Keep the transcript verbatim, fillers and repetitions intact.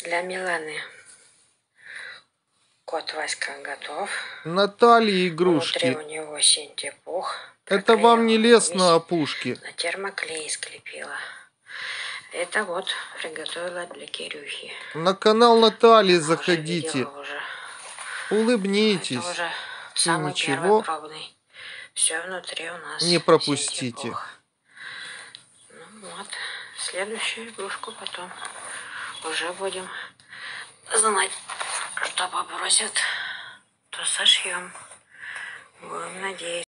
Для Миланы кот Васька готов. Натальи игрушки. Внутри у него синтепух. Это вам не лес весь на опушке. На термоклей склепила. Это вот приготовила для Кирюхи. На канал Натальи Она заходите. Уже уже. Улыбнитесь. Это уже И самый ничего первый пробный. Все внутри у нас не пропустите. синтепух. Ну вот. Следующую игрушку потом уже будем знать, что попросят, то сошьем. Будем надеяться.